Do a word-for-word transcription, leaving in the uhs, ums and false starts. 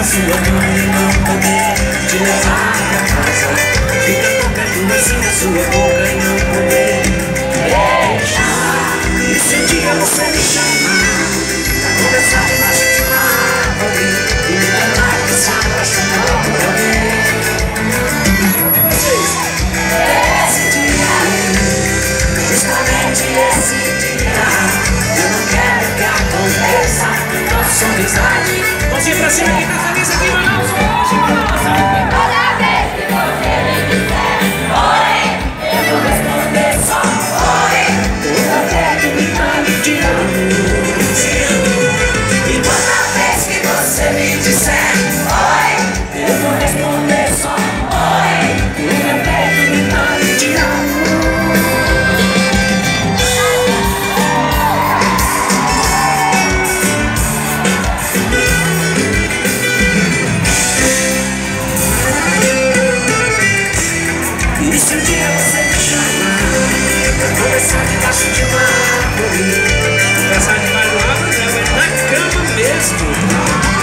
sua mão e não poder te levar pra casa. Fica tocando assim na sua boca e não poder beijar. E se um dia você me chamar pra conversar debaixo de uma árvore e me lembrar que se apaixonou por alguém, esse dia, justamente esse dia, eu não quero que aconteça nossa amizade. Mãozinha pra cima, quem tá feliz aqui, Manaus, hoje, Manaus. Toda vez que você me disser oi, eu vou responder só oi. Toda fé que me fale te amo, te amo. E toda vez que você me disser oi, eu vou responder só oi. Toda fé que me fale te amo. E se um dia você me chamar pra conversar debaixo de uma árvore, conversar debaixo de uma árvore, não, é na cama mesmo.